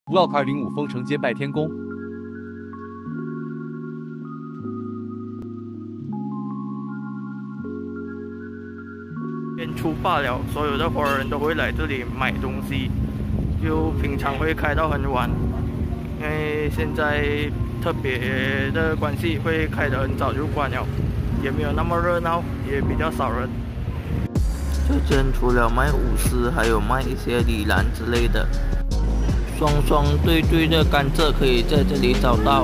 Vlog 205封城街拜天公。 年初罢了，所有的华人都会来这里买东西，就平常会开到很晚，因为现在特别的关系会开得很早就关了，也没有那么热闹，也比较少人。这间除了卖五丝，还有卖一些李兰之类的。双双对对的甘蔗可以在这里找到。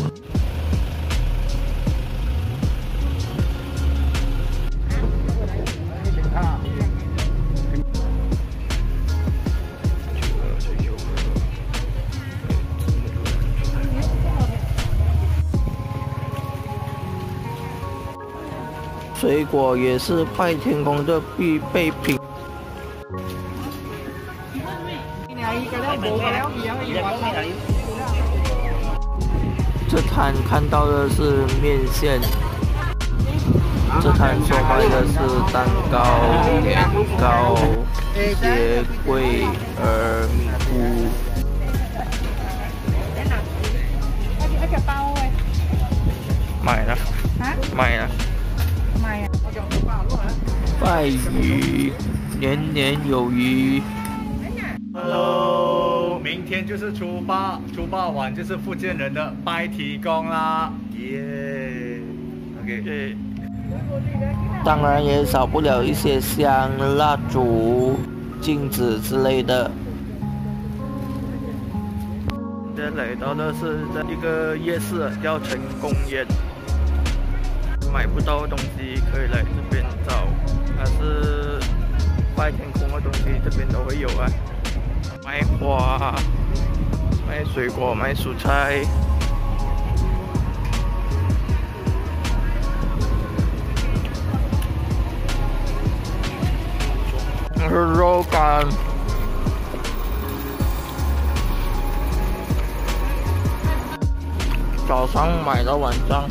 水果也是拜天公的必备品。这摊看到的是面线，这摊所卖的是蛋糕、年糕、一些桂儿、米糊。买了，买了。拜鱼，年年有余。 Hello， 明天就是初八，初八晚就是福建人的拜天公啦，耶、OK， 当然也少不了一些香、蜡烛、镜子之类的。现在来到的是这一个夜市，叫成功宴。买不到的东西可以来这边找，但是拜天公的东西这边都会有啊，卖花、卖水果、卖蔬菜。这是肉干，早上买到晚上。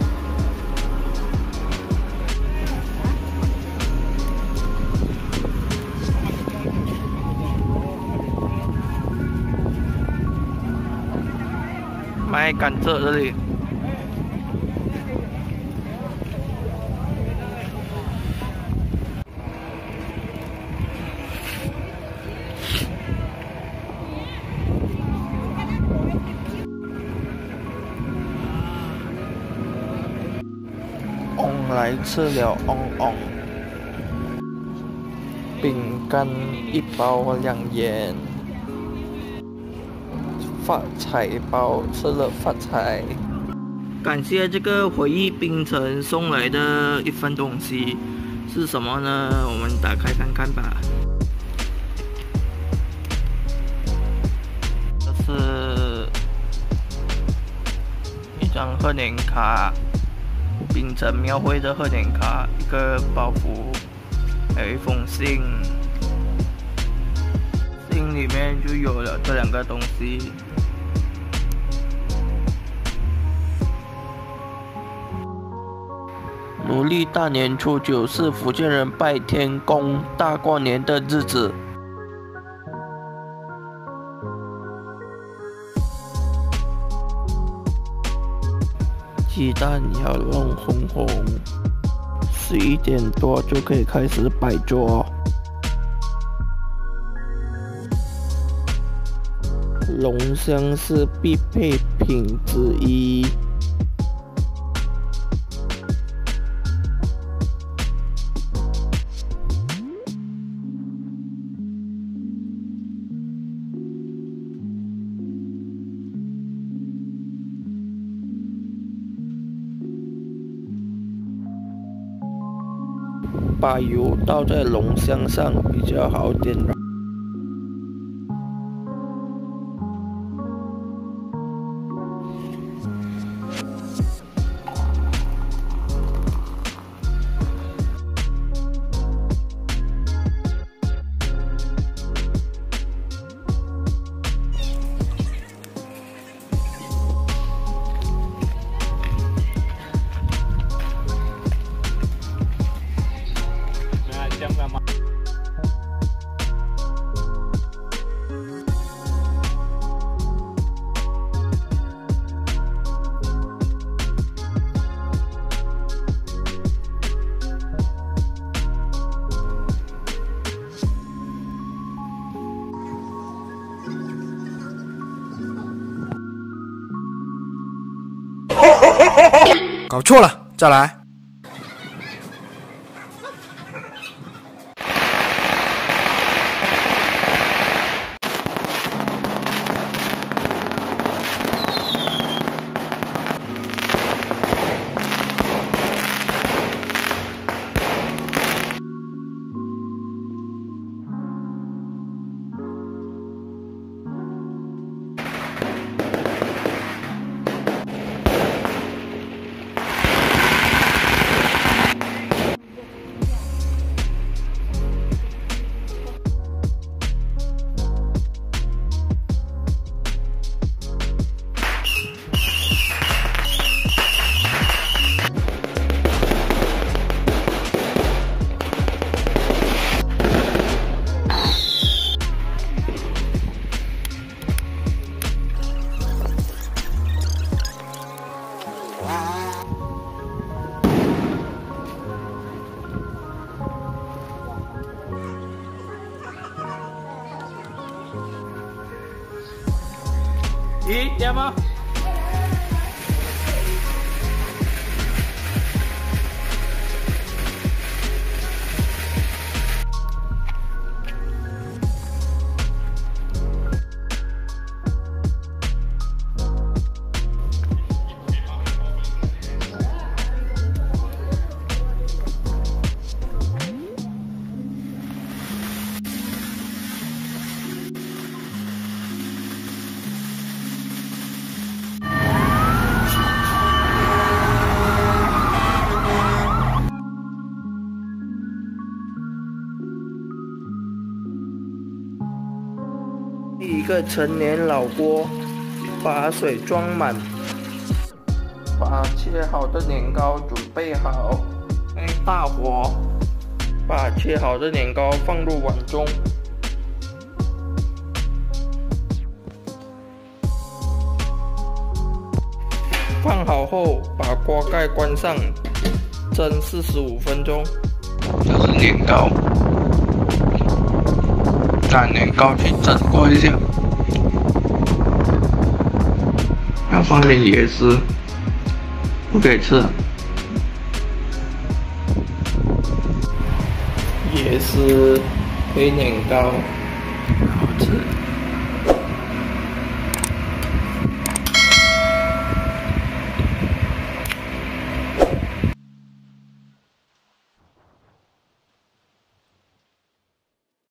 卖甘蔗这里，来吃了饼干1包2元。发财包吃了发财。感谢这个回忆冰城送来的一份东西，是什么呢？我们打开看看吧。这是一张贺年卡，冰城庙会的贺年卡，一个包袱，还有一封信。信里面就有了这2个东西。农历大年初9是福建人拜天公大过年的日子。鸡蛋要弄红红，11点多就可以开始摆桌。龙香是必备品之一。把油倒在龙香上比较好点。 搞错了，再来。 咦，点吗？ 一个成年老锅，把水装满，把切好的年糕准备好，开大火，把切好的年糕放入碗中，放好后把锅盖关上，蒸45分钟。 这是年糕。拿年糕去蒸过一下，要放点椰丝，不可以吃。 椰丝配年糕。